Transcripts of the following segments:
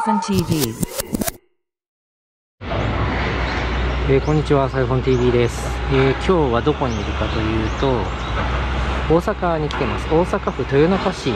SiphonTV。 こんにちは、サイフォン TV です。今日はどこにいるかというと、大阪に来てます。大阪府豊中市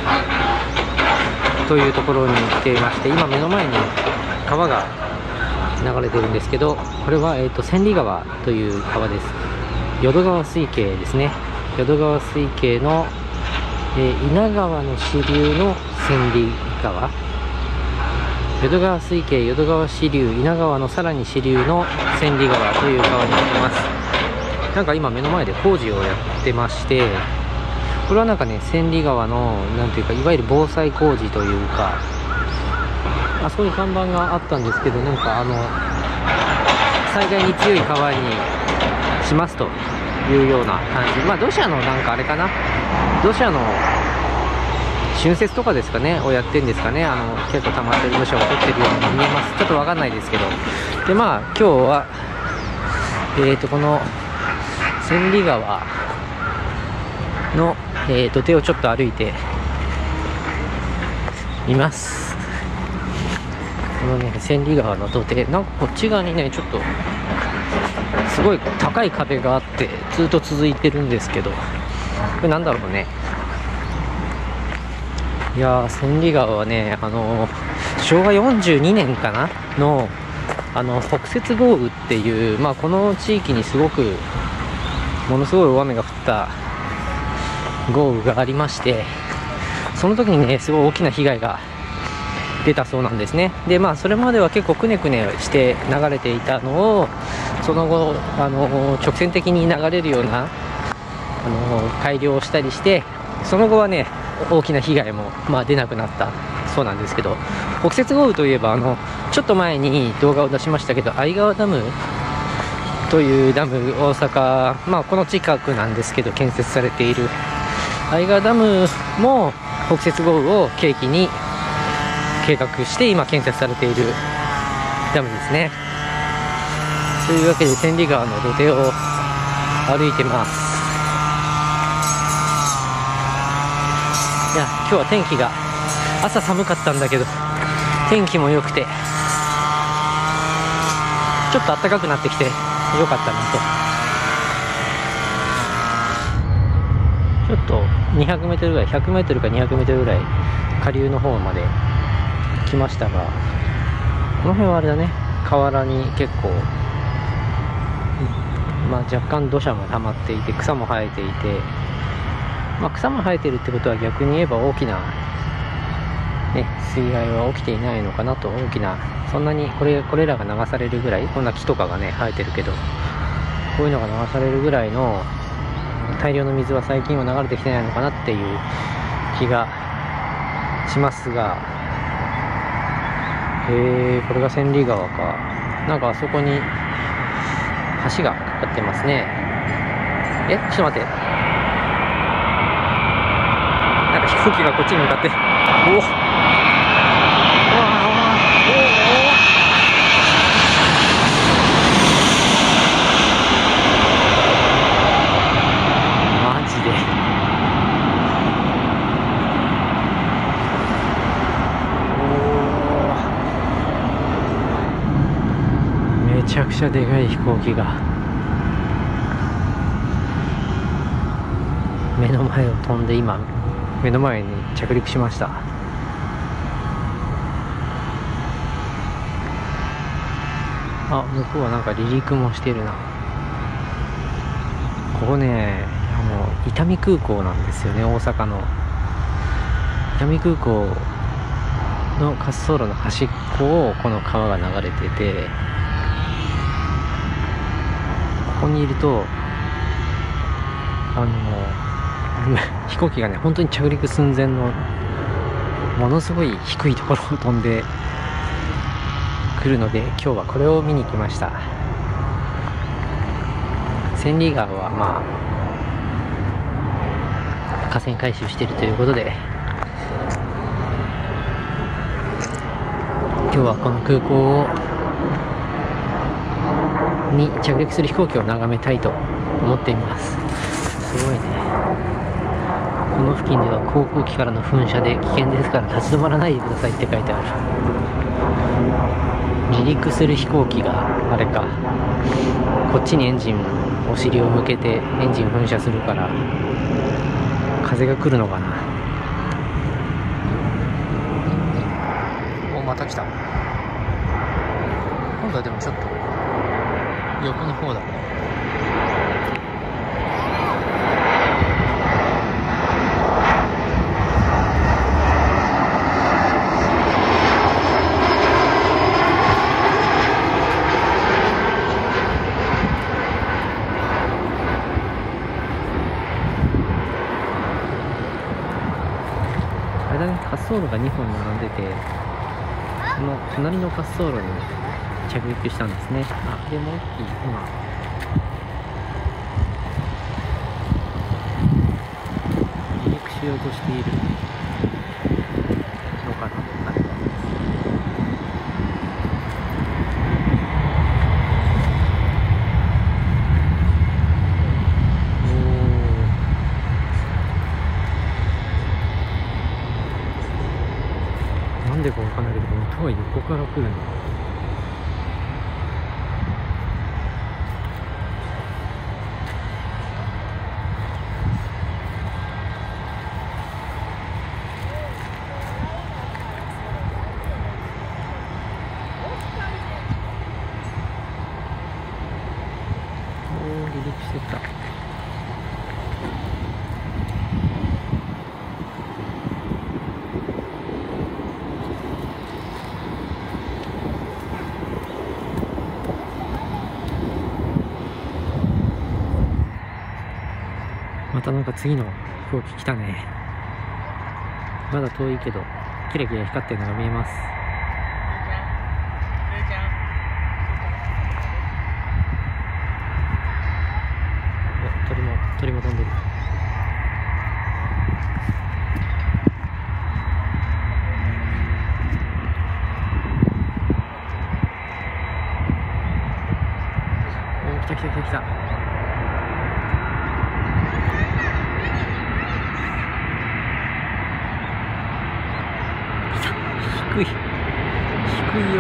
というところに来ていまして、今目の前に川が流れてるんですけど、これは、千里川という川です。淀川水系ですね。淀川水系の、稲川の支流の千里川、淀川水系、淀川支流、稲川のさらに支流の千里川という川になってます。なんか今目の前で工事をやってまして、これはなんかね、千里川のなんていうか、いわゆる防災工事というか、あそこに看板があったんですけど、なんか災害に強い川にしますというような感じ。まあ土砂のなんかあれかな、土砂の浚渫とかですかねをやってるんですかね。結構溜まってる土砂を取ってるように見えます。ちょっとわかんないですけど、でまあ今日はこの千里川の土手をちょっと歩いてみます。このね、千里川の土手、なんかこっち側にね、ちょっとすごい高い壁があってずっと続いてるんですけど、これなんだろうね。いやー、千里川はね、昭和42年かなの北雪豪雨っていう、まあ、この地域にすごくものすごい大雨が降った豪雨がありまして、その時にね、すごい大きな被害が出たそうなんですね。でまあそれまでは結構くねくねして流れていたのを、その後直線的に流れるような改良をしたりして、その後はね大きな被害もまあ出なくなったそうなんですけど、北雪豪雨といえばちょっと前に動画を出しましたけど、相川ダムというダム、大阪、まあ、この近くなんですけど建設されている相川ダムも北雪豪雨を契機に計画して今建設されているダムですね。というわけで千里川の土手を歩いてます。いや今日は天気が、朝寒かったんだけど天気も良くてちょっと暖かくなってきて良かったなと。ちょっと200メートルぐらい、100メートルか200メートルぐらい下流の方まで来ましたが、この辺はあれだね、河原に結構、まあ、若干土砂も溜まっていて草も生えていて、まあ、草も生えているってことは逆に言えば大きな、ね、水害は起きていないのかなと。大きな、そんなにこれらが流されるぐらい、こんな木とかがね生えてるけど、こういうのが流されるぐらいの大量の水は最近は流れてきてないのかなっていう気がしますが、これが千里川か。なんかあそこに橋がかかってますね。ちょっと待って、なんか飛行機がこっちに向かって、おお、マジでめちゃくちゃでかい飛行機が目の前を飛んで、今目の前に着陸しました。あ、向こうはなんか離陸もしてるな。ここね、伊丹空港なんですよね。大阪の伊丹空港の滑走路の端っこをこの川が流れてて、ここにいると飛行機がね本当に着陸寸前のものすごい低いところを飛んでくるので、今日はこれを見に来ました。千里川はまあ河川改修しているということで、今日はこの空港に着陸する飛行機を眺めたいと思っています。すごいね。 この付近では航空機からの噴射で危険ですから立ち止まらないでくださいって書いてある。離陸する飛行機があれか、こっちにエンジン、お尻を向けてエンジン噴射するから風が来るのかな。お、また来た。今度はでもちょっと横の方だね。滑走路が2本並んでて、その隣の滑走路に着陸したんですね。あ、でもう一機今離陸しようとしているのかな、あれは。なんでかわかんないけど、音は横から来るの。おー、離陸してった。またなんか次の飛行機来たね。まだ遠いけどキラキラ光ってるのが見えます。鳥も飛んでる。おー、来た来た来た来た。低いよ。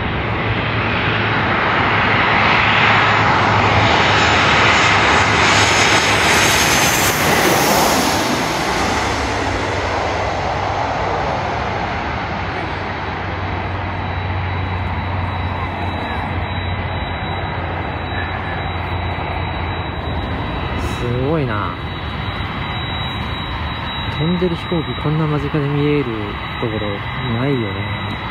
すごいな。飛んでる飛行機こんな間近で見えるところないよね。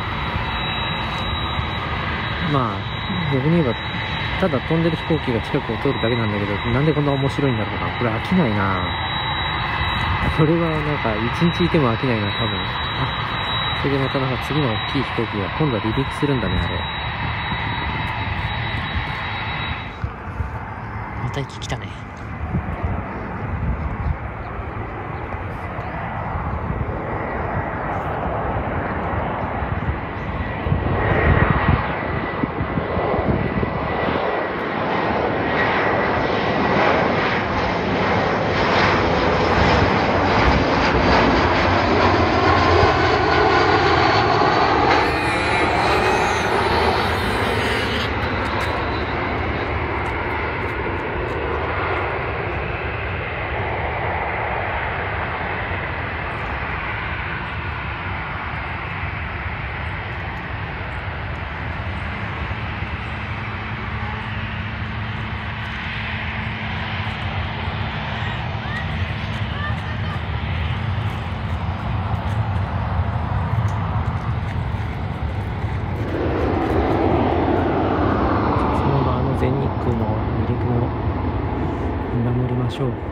まあ逆に言えばただ飛んでる飛行機が近くを通るだけなんだけど、なんでこんな面白いんだろうな。これ飽きないな。これはなんか一日いても飽きないな多分。あ、それでまたなんか次の大きい飛行機が今度は離陸するんだね。あれまた息来たね。全日空の離陸も見守りましょう。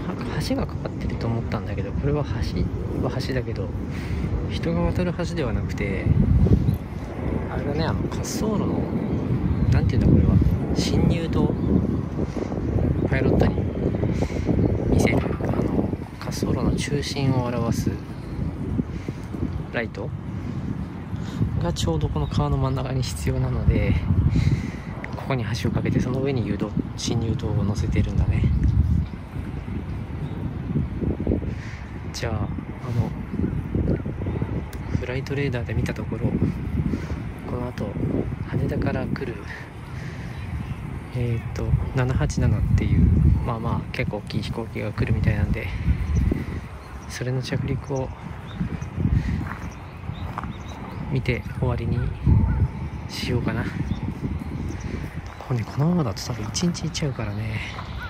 橋がかかってると思ったんだけど、これは橋だけど人が渡る橋ではなくて、あれだね、滑走路のなんていうんだこれは、進入とパイロットに見せる滑走路の中心を表すライトがちょうどこの川の真ん中に必要なので、ここに橋を架けてその上に進入灯を乗せてるんだね。じゃあフライトレーダーで見たところ、この後羽田から来る787っていうまあ結構大きい飛行機が来るみたいなんで、それの着陸を見て終わりにしようかな。このままだと多分1日いっちゃうからね。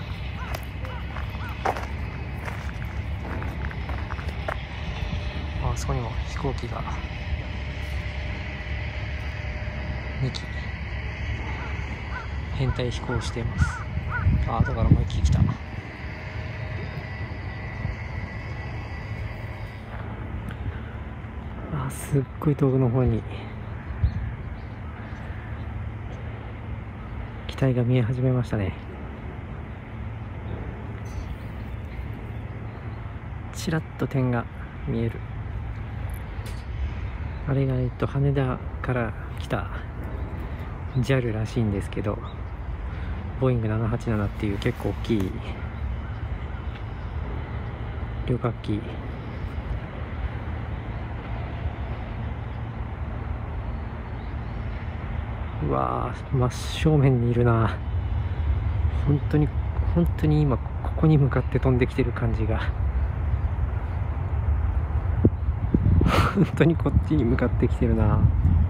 あそこにも飛行機が2機編隊飛行しています。だからもう1機来た。すっごい遠くの方に機体が見え始めましたね。ちらっと点が見える。あれが羽田から来た JAL らしいんですけど、ボーイング787っていう結構大きい旅客機。うわー、真正面にいるな。本当に今ここに向かって飛んできてる感じが本当にこっちに向かってきてるな。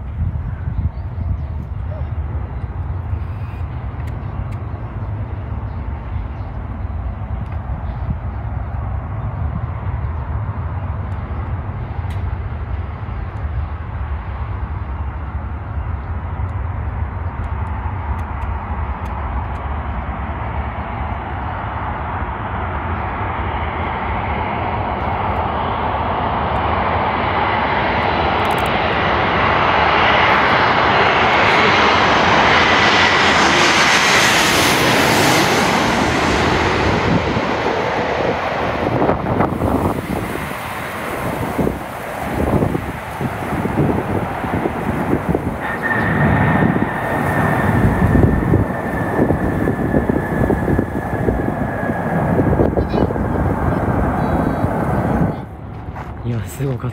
すごかった。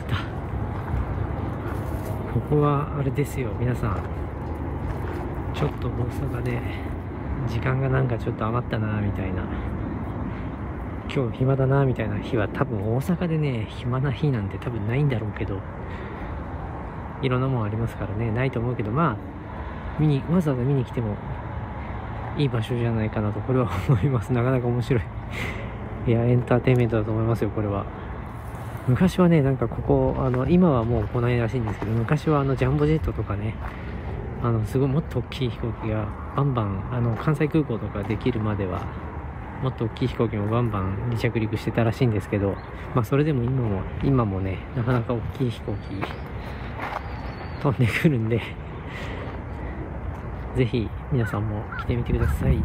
ここはあれですよ皆さん、ちょっと大阪で時間がなんかちょっと余ったなみたいな、今日暇だなみたいな日は、多分大阪でね暇な日なんて多分ないんだろうけど、いろんなもんありますからね、ないと思うけど、わざわざ見に来てもいい場所じゃないかなとこれは思います。なかなか面白いいやエンターテインメントだと思いますよこれは。昔はね、なんかここ今はもう来ないらしいんですけど、昔はジャンボジェットとかね、すごいもっと大きい飛行機がバンバン関西空港とかできるまではもっと大きい飛行機もバンバン離着陸してたらしいんですけど、それでも今もねなかなか大きい飛行機飛んでくるんでぜひ皆さんも来てみてください。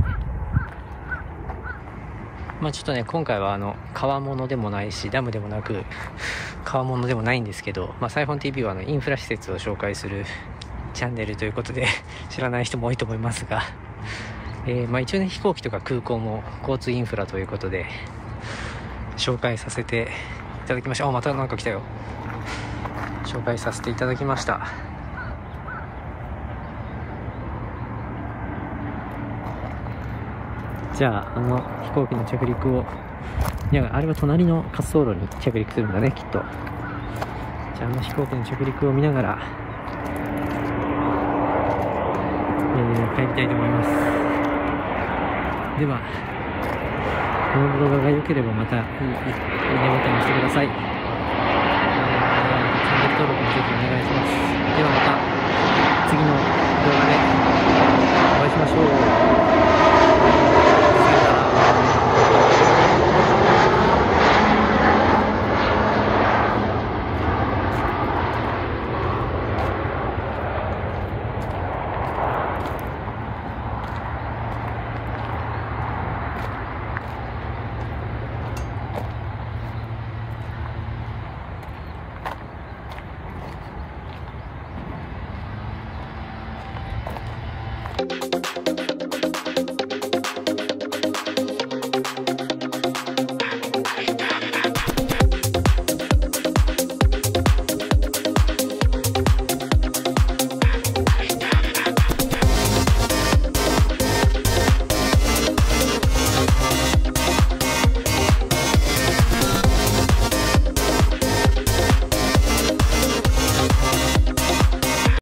ちょっとね今回は川物でもないしダムでもなく川物でもないんですけど、サイフォン TV はインフラ施設を紹介するチャンネルということで知らない人も多いと思いますが、一応ね飛行機とか空港も交通インフラということで紹介させていただきました。またなんか来たよ。紹介させていただきました。じゃあ飛行機の着陸を、あれは隣の滑走路に着陸するんだねきっと。じゃあ飛行機の着陸を見ながら、帰りたいと思います。ではこの動画が良ければまたいいねボタンを押してください。チャンネル登録もぜひお願いします。ではまた次の動画でお会いしましょう。さよなら。 した。